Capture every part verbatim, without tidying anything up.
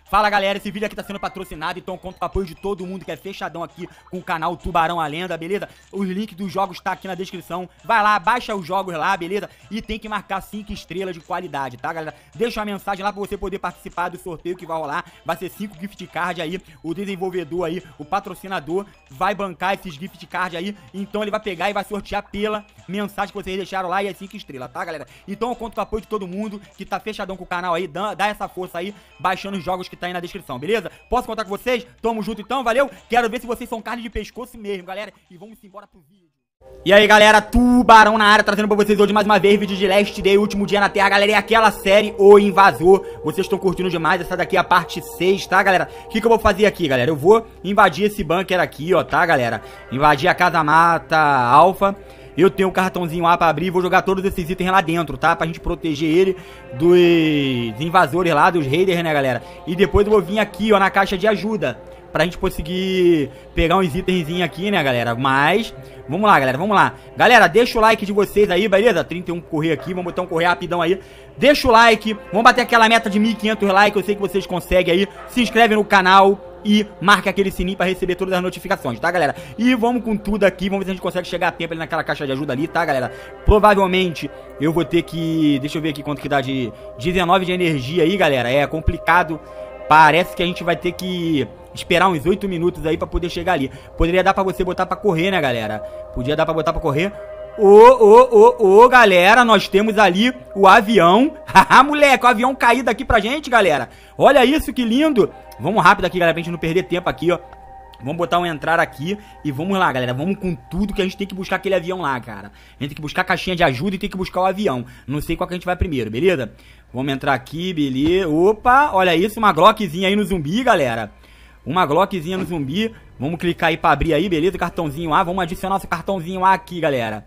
Fala, galera, esse vídeo aqui tá sendo patrocinado, então conto com o apoio de todo mundo que é fechadão aqui com o canal Tubarão a Lenda, beleza? Os links dos jogos tá aqui na descrição. Vai lá, baixa os jogos lá, beleza? E tem que marcar cinco estrelas de qualidade, tá, galera? Deixa uma mensagem lá pra você poder participar do sorteio que vai rolar. Vai ser cinco gift card aí. O desenvolvedor aí, o patrocinador, vai bancar esses gift card aí. Então ele vai pegar e vai sortear pela mensagem que vocês deixaram lá e as cinco estrelas, tá, galera? Então eu conto com o apoio de todo mundo que tá fechadão com o canal aí. Dá, dá essa força aí, baixando os jogos que tá aí na descrição, beleza? Posso contar com vocês? Tamo junto então, valeu? Quero ver se vocês são carne de pescoço mesmo, galera. E vamos embora pro vídeo. E aí, galera, Tubarão na área, trazendo pra vocês hoje mais uma vez vídeo de Last Day, último dia na Terra, galera. É aquela série O Invasor. Vocês estão curtindo demais, essa daqui é a parte seis, tá, galera? O que que eu vou fazer aqui, galera? Eu vou invadir esse bunker aqui, ó, tá, galera? Invadir a Casa Mata Alpha. Eu tenho um cartãozinho lá pra abrir, vou jogar todos esses itens lá dentro, tá? Pra gente proteger ele dos invasores lá, dos raiders, né, galera? E depois eu vou vir aqui, ó, na caixa de ajuda, pra gente conseguir pegar uns itenzinhos aqui, né, galera? Mas, vamos lá, galera, vamos lá. Galera, deixa o like de vocês aí, beleza? trinta e um correr aqui, vamos botar um correr rapidão aí. Deixa o like, vamos bater aquela meta de mil e quinhentos likes, eu sei que vocês conseguem aí. Se inscreve no canal e marca aquele sininho pra receber todas as notificações, tá, galera? E vamos com tudo aqui, vamos ver se a gente consegue chegar a tempo ali naquela caixa de ajuda ali, tá, galera? Provavelmente eu vou ter que... Deixa eu ver aqui quanto que dá de... dezenove de energia aí, galera. É complicado. Parece que a gente vai ter que esperar uns oito minutos aí pra poder chegar ali. Poderia dar pra você botar pra correr, né, galera? Podia dar pra botar pra correr. Ô, ô, ô, ô, galera, nós temos ali o avião. Haha, moleque, o avião caído aqui pra gente, galera. Olha isso, que lindo. Vamos rápido aqui, galera, pra gente não perder tempo aqui, ó. Vamos botar um entrar aqui e vamos lá, galera. Vamos com tudo que a gente tem que buscar aquele avião lá, cara. A gente tem que buscar a caixinha de ajuda e tem que buscar o avião. Não sei qual que a gente vai primeiro, beleza? Vamos entrar aqui, beleza. Opa, olha isso, uma Glockzinha aí no zumbi, galera. Uma Glockzinha no zumbi. Vamos clicar aí pra abrir aí, beleza? Cartãozinho A. Vamos adicionar nosso cartãozinho A aqui, galera.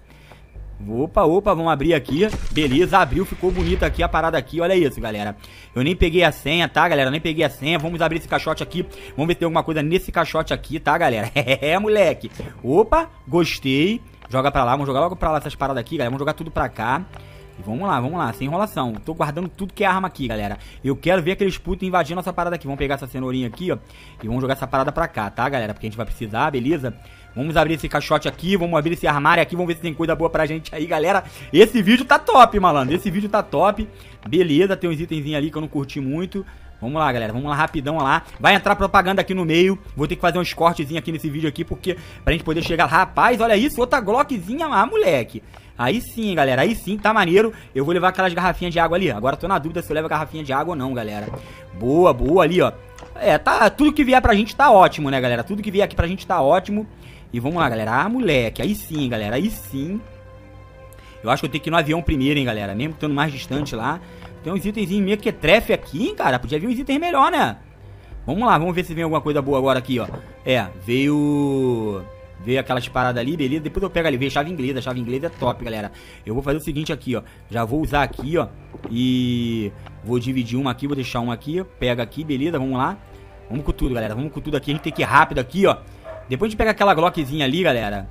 Opa, opa, vamos abrir aqui. Beleza, abriu, ficou bonito aqui a parada aqui. Olha isso, galera. Eu nem peguei a senha, tá, galera? Eu nem peguei a senha. Vamos abrir esse caixote aqui. Vamos ver se tem alguma coisa nesse caixote aqui, tá, galera? É, moleque. Opa, gostei. Joga pra lá, vamos jogar logo pra lá essas paradas aqui, galera. Vamos jogar tudo pra cá. E vamos lá, vamos lá, sem enrolação. Tô guardando tudo que é arma aqui, galera. Eu quero ver aqueles putos invadindo nossa parada aqui. Vamos pegar essa cenourinha aqui, ó. E vamos jogar essa parada pra cá, tá, galera? Porque a gente vai precisar, beleza? Vamos abrir esse caixote aqui, vamos abrir esse armário aqui, vamos ver se tem coisa boa pra gente aí, galera. Esse vídeo tá top, malandro, esse vídeo tá top. Beleza, tem uns itens ali que eu não curti muito. Vamos lá, galera, vamos lá rapidão lá. Vai entrar propaganda aqui no meio. Vou ter que fazer uns cortezinhos aqui nesse vídeo aqui, porque pra gente poder chegar... Rapaz, olha isso, outra Glockzinha lá, moleque. Aí sim, galera, aí sim, tá maneiro. Eu vou levar aquelas garrafinhas de água ali. Agora tô na dúvida se eu levo a garrafinha de água ou não, galera. Boa, boa ali, ó. É, tá, tudo que vier pra gente tá ótimo, né, galera? Tudo que vier aqui pra gente tá ótimo. E vamos lá, galera. Ah, moleque. Aí sim, galera. Aí sim. Eu acho que eu tenho que ir no avião primeiro, hein, galera. Mesmo estando mais distante lá. Tem uns itens meio que trefe aqui, hein, cara. Podia vir uns itens melhor, né? Vamos lá. Vamos ver se vem alguma coisa boa agora aqui, ó. É, veio... Veio aquelas paradas ali, beleza. Depois eu pego ali. Veio chave inglesa. A chave inglesa é top, galera. Eu vou fazer o seguinte aqui, ó. Já vou usar aqui, ó. E... Vou dividir uma aqui. Vou deixar uma aqui. Pega aqui, beleza. Vamos lá. Vamos com tudo, galera. Vamos com tudo aqui. A gente tem que ir rápido aqui, ó. Depois a gente pega aquela Glockzinha ali, galera.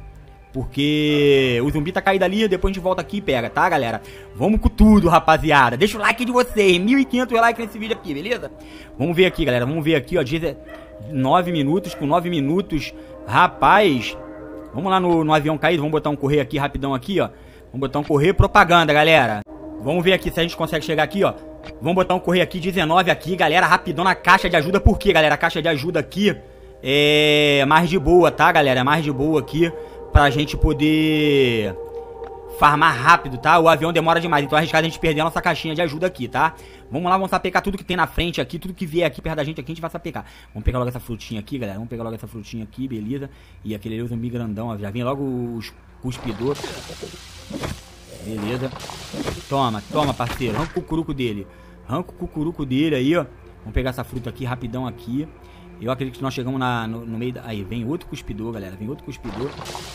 Porque o zumbi tá caído ali. Depois a gente volta aqui e pega, tá, galera? Vamos com tudo, rapaziada. Deixa o like de vocês. mil e quinhentos likes nesse vídeo aqui, beleza? Vamos ver aqui, galera. Vamos ver aqui, ó. nove minutos. Com nove minutos. Rapaz. Vamos lá no, no avião caído. Vamos botar um correio aqui, rapidão aqui, ó. Vamos botar um correio propaganda, galera. Vamos ver aqui se a gente consegue chegar aqui, ó. Vamos botar um correio aqui, dezenove aqui, galera. Rapidão na caixa de ajuda. Por quê, galera? A caixa de ajuda aqui... É mais de boa, tá, galera? É mais de boa aqui pra gente poder farmar rápido, tá? O avião demora demais, então é arriscado a gente perder a nossa caixinha de ajuda aqui, tá? Vamos lá, vamos sapecar tudo que tem na frente aqui, tudo que vier aqui perto da gente aqui, a gente vai sapecar. Vamos pegar logo essa frutinha aqui, galera. Vamos pegar logo essa frutinha aqui, beleza? E aquele ali, o zumbi grandão, ó. Já vem logo os cuspidores. Beleza. Toma, toma, parceiro. Arranca o cucuruco dele. Arranca o cucuruco dele aí, ó. Vamos pegar essa fruta aqui, rapidão aqui. Eu acredito que nós chegamos na, no, no meio da... Aí, vem outro cuspidor, galera. Vem outro cuspidor.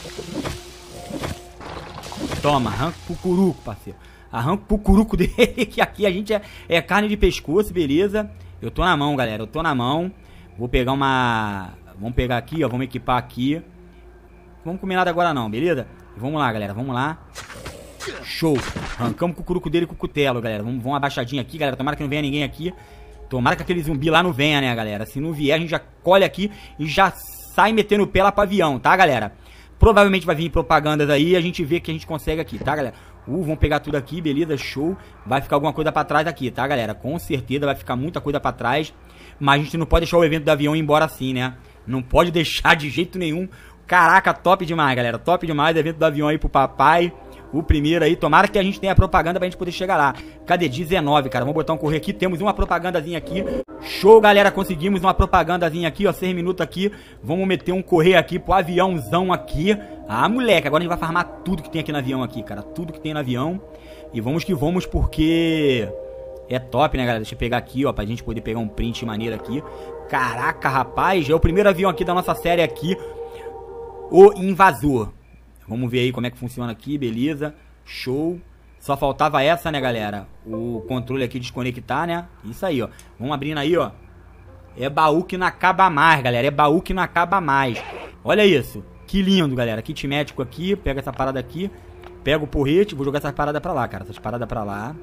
Toma, arranca o cucuruco, parceiro. Arranca o cucuruco dele, que aqui a gente é, é carne de pescoço, beleza? Eu tô na mão, galera. Eu tô na mão. Vou pegar uma... Vamos pegar aqui, ó. Vamos equipar aqui. Vamos comer nada agora não, beleza? Vamos lá, galera. Vamos lá. Show. Arrancamos o cucuruco dele com o cutelo, galera. Vamos, vamos abaixadinho aqui, galera. Tomara que não venha ninguém aqui. Tomara que aquele zumbi lá não venha, né, galera? Se não vier, a gente já colhe aqui e já sai metendo o pé lá pro avião, tá, galera? Provavelmente vai vir propagandas aí e a gente vê que a gente consegue aqui, tá, galera? Uh, vamos pegar tudo aqui, beleza, show. Vai ficar alguma coisa pra trás aqui, tá, galera? Com certeza vai ficar muita coisa pra trás. Mas a gente não pode deixar o evento do avião ir embora assim, né? Não pode deixar de jeito nenhum. Caraca, top demais, galera. Top demais, evento do avião aí pro papai. O primeiro aí, tomara que a gente tenha propaganda pra gente poder chegar lá. Cadê? dezenove, cara, vamos botar um correio aqui. Temos uma propagandazinha aqui. Show, galera, conseguimos uma propagandazinha aqui, ó, seis minutos aqui. Vamos meter um correio aqui pro aviãozão aqui. Ah, moleque, agora a gente vai farmar tudo que tem aqui no avião aqui, cara. Tudo que tem no avião. E vamos que vamos, porque é top, né, galera? Deixa eu pegar aqui, ó, pra gente poder pegar um print maneiro aqui. Caraca, rapaz, é o primeiro avião aqui da nossa série aqui, o Invasor. Vamos ver aí como é que funciona aqui, beleza. Show. Só faltava essa, né, galera? O controle aqui desconectar, né? Isso aí, ó. Vamos abrindo aí, ó. É baú que não acaba mais, galera. É baú que não acaba mais. Olha isso. Que lindo, galera. Kit médico aqui. Pega essa parada aqui. Pega o porrete. Vou jogar essa parada pra lá, cara. Essas paradas pra lá.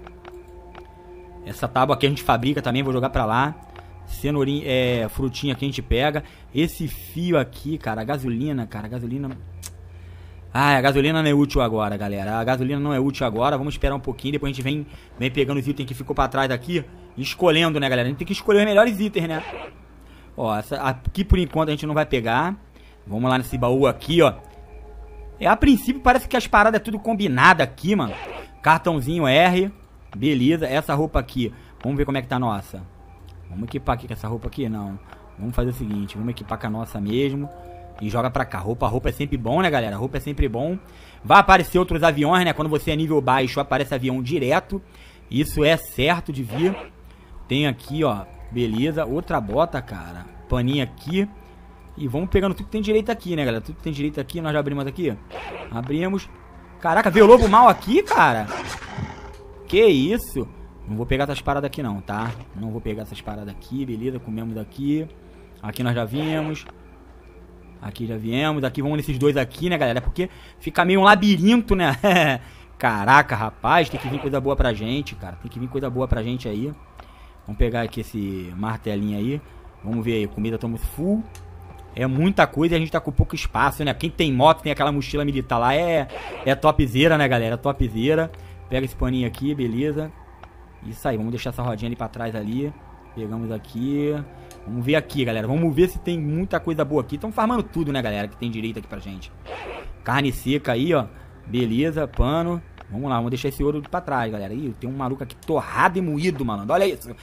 Essa tábua aqui a gente fabrica também. Vou jogar pra lá. Cenourinha, é, frutinha que a gente pega. Esse fio aqui, cara. A gasolina, cara. A gasolina... Ah, a gasolina não é útil agora, galera. A gasolina não é útil agora. Vamos esperar um pouquinho. Depois a gente vem, vem pegando os itens que ficou pra trás aqui. Escolhendo, né, galera? A gente tem que escolher os melhores itens, né? Ó, essa aqui por enquanto a gente não vai pegar. Vamos lá nesse baú aqui, ó. É, a princípio parece que as paradas é tudo combinado aqui, mano. Cartãozinho R. Beleza. Essa roupa aqui. Vamos ver como é que tá a nossa. Vamos equipar aqui com essa roupa aqui? Não. Vamos fazer o seguinte. Vamos equipar com a nossa mesmo. E joga pra cá. Roupa, roupa é sempre bom, né, galera? Roupa é sempre bom. Vai aparecer outros aviões, né? Quando você é nível baixo, aparece avião direto. Isso é certo de vir. Tem aqui, ó. Beleza. Outra bota, cara. Paninha aqui. E vamos pegando tudo que tem direito aqui, né, galera? Tudo que tem direito aqui. Nós já abrimos aqui. Abrimos. Caraca, veio o lobo mal aqui, cara. Que isso? Não vou pegar essas paradas aqui, não, tá? Não vou pegar essas paradas aqui. Beleza, comemos daqui. Aqui nós já vimos. Aqui já viemos, aqui vamos nesses dois aqui, né, galera? Porque fica meio um labirinto, né? Caraca, rapaz, tem que vir coisa boa pra gente, cara. Tem que vir coisa boa pra gente aí. Vamos pegar aqui esse martelinho aí. Vamos ver aí, comida estamos full. É muita coisa e a gente tá com pouco espaço, né? Quem tem moto, tem aquela mochila militar lá, é, é topzera, né, galera? Topzera. Pega esse paninho aqui, beleza. Isso aí, vamos deixar essa rodinha ali pra trás ali. Pegamos aqui... Vamos ver aqui, galera. Vamos ver se tem muita coisa boa aqui. Estão farmando tudo, né, galera? Que tem direito aqui pra gente. Carne seca aí, ó. Beleza, pano. Vamos lá, vamos deixar esse ouro pra trás, galera. Ih, tem um maluco aqui torrado e moído, mano. Olha isso.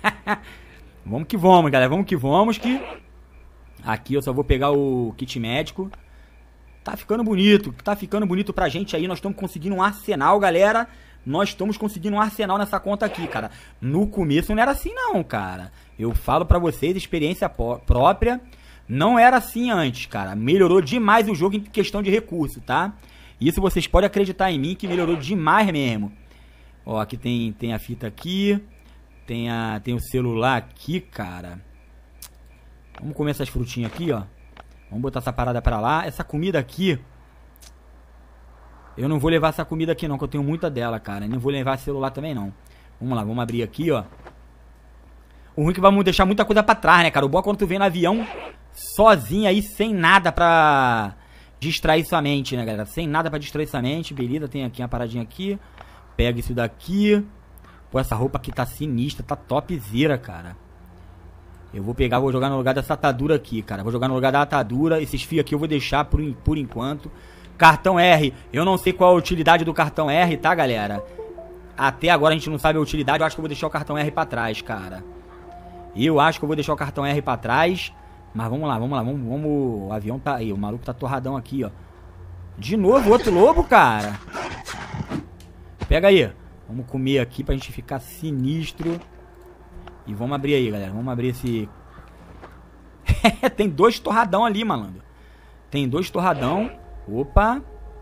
Vamos que vamos, galera. Vamos que vamos que... Aqui eu só vou pegar o kit médico. Tá ficando bonito. Tá ficando bonito pra gente aí. Nós estamos conseguindo um arsenal, galera. Nós estamos conseguindo um arsenal nessa conta aqui, cara. No começo não era assim não, cara. Eu falo pra vocês, experiência própria. Não era assim antes, cara. Melhorou demais o jogo em questão de recurso, tá? Isso vocês podem acreditar em mim que melhorou demais mesmo. Ó, aqui tem, tem a fita aqui. Tem, a, tem o celular aqui, cara. Vamos comer essas frutinhas aqui, ó. Vamos botar essa parada pra lá. Essa comida aqui... Eu não vou levar essa comida aqui não, que eu tenho muita dela, cara. E não vou levar esse celular também não. Vamos lá, vamos abrir aqui, ó. O ruim é que vamos deixar muita coisa pra trás, né, cara? O bom é quando tu vem no avião sozinho aí, sem nada pra distrair sua mente, né, galera? Sem nada pra distrair sua mente. Beleza, tem aqui uma paradinha aqui. Pega isso daqui. Pô, essa roupa aqui tá sinistra, tá topzera, cara. Eu vou pegar, vou jogar no lugar dessa atadura aqui, cara. Vou jogar no lugar da atadura. Esses fios aqui eu vou deixar por, por enquanto. Cartão R, eu não sei qual a utilidade do cartão R, tá, galera? Até agora a gente não sabe a utilidade. Eu acho que eu vou deixar o cartão R pra trás, cara. Eu acho que eu vou deixar o cartão R pra trás. Mas vamos lá, vamos lá, vamos, vamos... O avião tá aí, o maluco tá torradão aqui, ó. De novo, outro lobo, cara. Pega aí. Vamos comer aqui pra gente ficar sinistro. E vamos abrir aí, galera. Vamos abrir esse... Tem dois torradão ali, malandro. Tem dois torradão. Opa.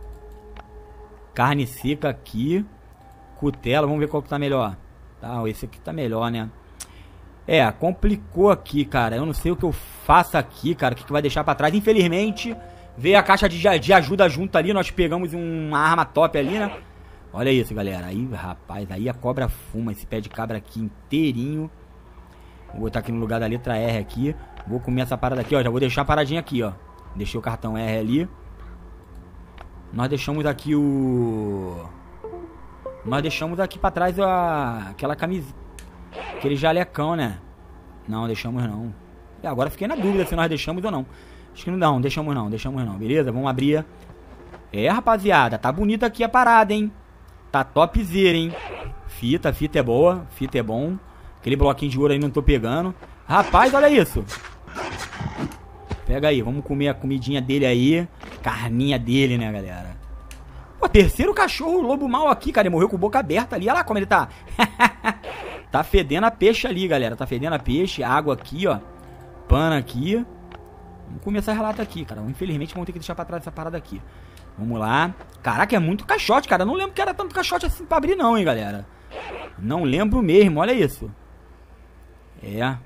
Carne seca aqui. Cutela, vamos ver qual que tá melhor. Tá, esse aqui tá melhor, né? É, complicou aqui, cara. Eu não sei o que eu faço aqui, cara. O que, que vai deixar pra trás. Infelizmente, veio a caixa de, de ajuda junto ali. Nós pegamos uma arma top ali, né? Olha isso, galera. Aí, rapaz, aí a cobra fuma. Esse pé de cabra aqui inteirinho. Vou botar aqui no lugar da letra R aqui. Vou comer essa parada aqui, ó. Já vou deixar a paradinha aqui, ó. Deixei o cartão R ali. Nós deixamos aqui o... Nós deixamos aqui pra trás a... aquela camisa... Aquele jalecão, né? Não, deixamos não. E agora fiquei na dúvida se nós deixamos ou não. Acho que não, não, deixamos não, deixamos não. Beleza? Vamos abrir. É, rapaziada. Tá bonita aqui a parada, hein? Tá topzera, hein? Fita, fita é boa. Fita é bom. Aquele bloquinho de ouro aí não tô pegando. Rapaz, olha isso. Pega aí, vamos comer a comidinha dele aí. Carninha dele, né, galera? Pô, terceiro cachorro, lobo mau aqui, cara. Ele morreu com a boca aberta ali. Olha lá como ele tá. Tá fedendo a peixe ali, galera. Tá fedendo a peixe. Água aqui, ó. Pano aqui. Vamos comer essa relata aqui, cara. Infelizmente vamos ter que deixar pra trás essa parada aqui. Vamos lá. Caraca, é muito caixote, cara. Não lembro que era tanto caixote assim pra abrir não, hein, galera. Não lembro mesmo, olha isso. É.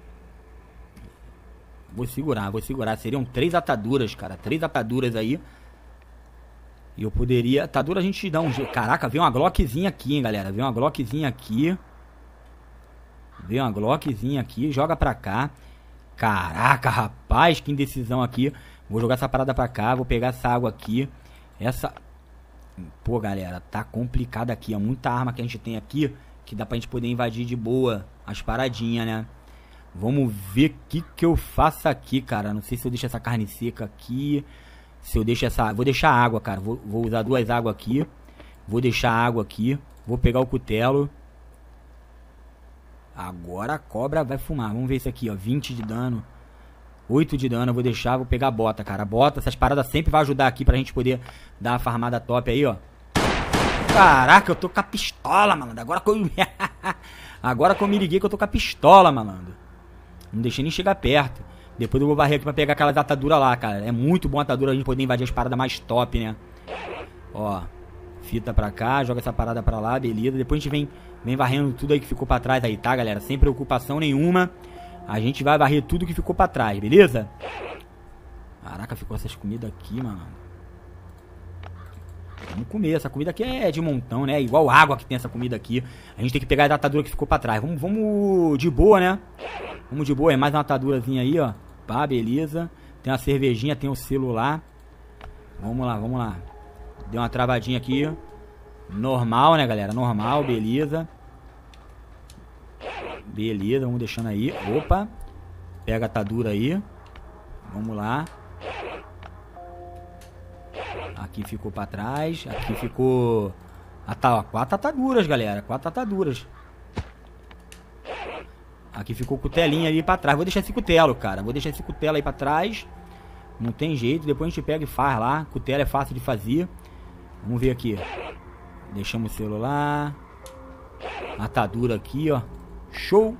Vou segurar, vou segurar. Seriam três ataduras, cara. Três ataduras aí. E eu poderia... Atadura a gente dá um jeito. Caraca, veio uma Glockzinha aqui, hein, galera. Veio uma Glockzinha aqui. Veio uma Glockzinha aqui. Joga pra cá. Caraca, rapaz, que indecisão aqui. Vou jogar essa parada pra cá. Vou pegar essa água aqui. Essa... Pô, galera, tá complicado aqui. É muita arma que a gente tem aqui que dá pra gente poder invadir de boa as paradinhas, né? Vamos ver o que que eu faço aqui, cara. Não sei se eu deixo essa carne seca aqui. Se eu deixo essa... Vou deixar água, cara. Vou, vou usar duas águas aqui. Vou deixar água aqui. Vou pegar o cutelo. Agora a cobra vai fumar. Vamos ver isso aqui, ó. vinte de dano. oito de dano. Eu vou deixar. Vou pegar a bota, cara. A bota, essas paradas sempre vai ajudar aqui pra gente poder dar uma farmada top aí, ó. Caraca, eu tô com a pistola, malandro. Agora que eu... Agora que eu me liguei que eu tô com a pistola, malandro. Não deixei nem chegar perto. Depois eu vou varrer aqui pra pegar aquelas ataduras lá, cara. É muito bom a atadura, a gente poder invadir as paradas mais top, né? Ó. Fita pra cá, joga essa parada pra lá, beleza. Depois a gente vem, vem varrendo tudo aí que ficou pra trás aí, tá, galera? Sem preocupação nenhuma. A gente vai varrer tudo que ficou pra trás, beleza? Caraca, ficou essas comidas aqui, mano. Vamos comer, essa comida aqui é de montão, né? Igual água que tem essa comida aqui. A gente tem que pegar a atadura que ficou pra trás. Vamos, vamos de boa, né? Vamos de boa, é mais uma atadurazinha aí, ó. Pá, beleza. Tem uma cervejinha, tem o celular. Vamos lá, vamos lá. Deu uma travadinha aqui. Normal, né, galera? Normal, beleza. Beleza, vamos deixando aí. Opa. Pega a atadura aí. Vamos lá. Aqui ficou pra trás. Aqui ficou... Ah, tá, ó. Quatro ataduras, galera. Quatro ataduras. Aqui ficou o cutelinho ali pra trás. Vou deixar esse cutelo, cara. Vou deixar esse cutelo aí pra trás. Não tem jeito. Depois a gente pega e faz lá. Cutelo é fácil de fazer. Vamos ver aqui. Deixamos o celular. Atadura aqui, ó. Show.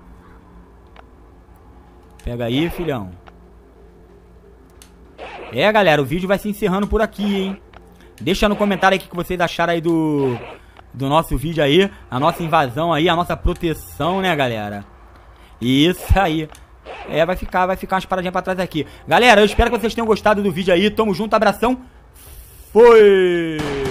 Pega aí, filhão. É, galera. O vídeo vai se encerrando por aqui, hein. Deixa no comentário aí o que vocês acharam aí do, do nosso vídeo aí. A nossa invasão aí, a nossa proteção, né, galera? Isso aí. É, vai ficar, vai ficar umas paradinhas pra trás aqui. Galera, eu espero que vocês tenham gostado do vídeo aí. Tamo junto, abração. Foi!